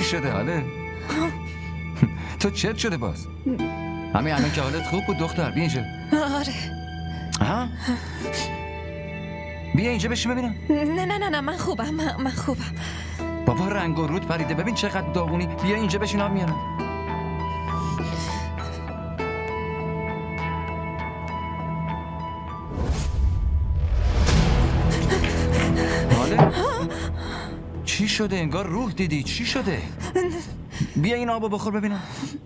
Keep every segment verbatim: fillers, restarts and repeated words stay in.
چی شده حاله؟ تو چت شده باز؟ همین الان که حالت خوب بود دختر، بیا اینجا. آره. ها؟ بیا اینجا بشین ببینم. نه نه نه نه من خوبم، من, من خوبم. بابا رنگ و رود پریده، ببین چقدر داغونی. بیا اینجا بشین آب میارم. حاله؟ چی شده؟ انگار روح دیدی. چی شده؟ بیا این آبو بخور ببینم.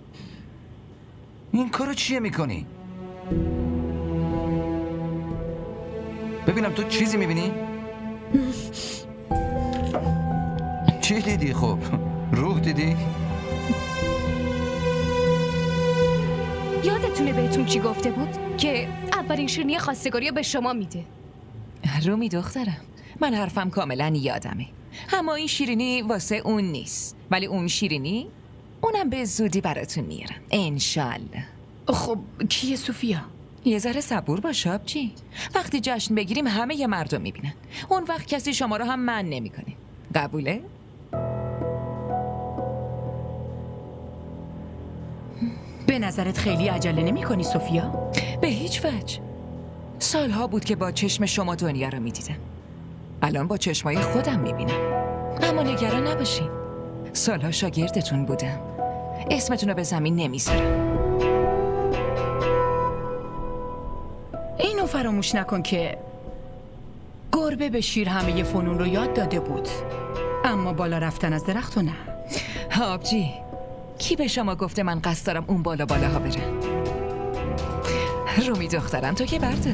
این کارو چیه میکنی؟ ببینم تو چیزی میبینی؟ چی دیدی خب؟ روح دیدی؟ یادتونه بهتون چی گفته بود؟ که اولین شیرینی خواستگاری به شما میده. رومی دخترم، من حرفم کاملا یادمه. اما این شیرینی واسه اون نیست، ولی اون شیرینی اونم به زودی براتون میارم انشالله. خب کیه سوفیا؟ یه ذره صبور باش آبجی. وقتی جشن بگیریم همه یه مردم میبینن، اون وقت کسی شما رو هم من نمیکنه. قبوله؟ به نظرت خیلی عجله نمی کنی سوفیا؟ به هیچ وجه. سالها بود که با چشم شما دنیا رو میدیدم، الان با چشمای خودم میبینم. اما نگران نباشین، سالها شاگردتون بودم، اسمتون رو به زمین نمیذارم. اینو فراموش نکن که گربه به شیر همه فنون رو یاد داده بود، اما بالا رفتن از درخت و نه. آبجی، کی به شما گفته من قصد دارم اون بالا بالا ها برم؟ رومی دخترم تو که بردار.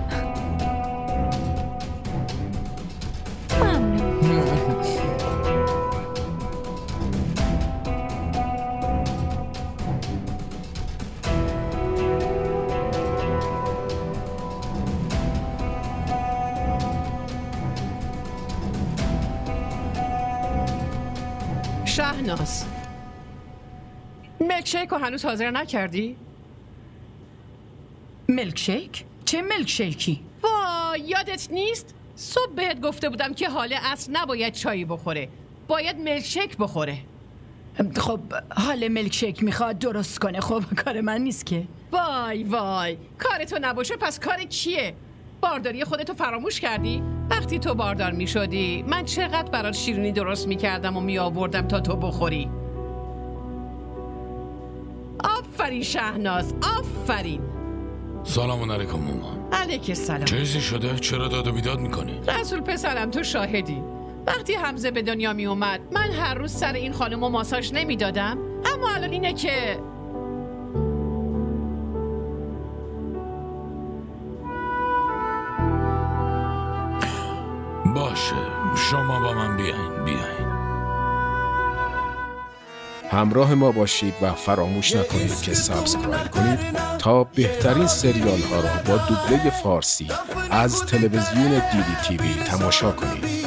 شهناز، ملکشیک رو هنوز حاضر نکردی؟ ملکشیک؟ چه ملکشیکی؟ وای یادت نیست؟ صبح بهت گفته بودم که حال عصر نباید چایی بخوره، باید ملکشیک بخوره. خب حال ملکشیک میخواد درست کنه، خب کار من نیست که. وای وای، کار تو نباشه پس کار کیه؟ بارداری خودتو فراموش کردی؟ وقتی تو باردار میشدی من چقدر برات شیرینی درست میکردم و میآوردم تا تو بخوری. آفرین شهناز، آفرین. سلام علیکم ماما. علیک سلام. چیزی شده؟ چرا داد و بیداد میکنی؟ رسول پسرم تو شاهدی، وقتی حمزه به دنیا می اومد من هر روز سر این خانم رو ماساژ نمیدادم، اما الان اینه که باشه شما با من بیاین بیاین. همراه ما باشید و فراموش نکنید که سابسکرایب کنید تا بهترین سریال ها را با دوبله فارسی از تلویزیون دیدی تیوی تماشا کنید.